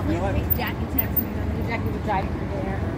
You know what? Jackie texted me. Jackie was driving through there.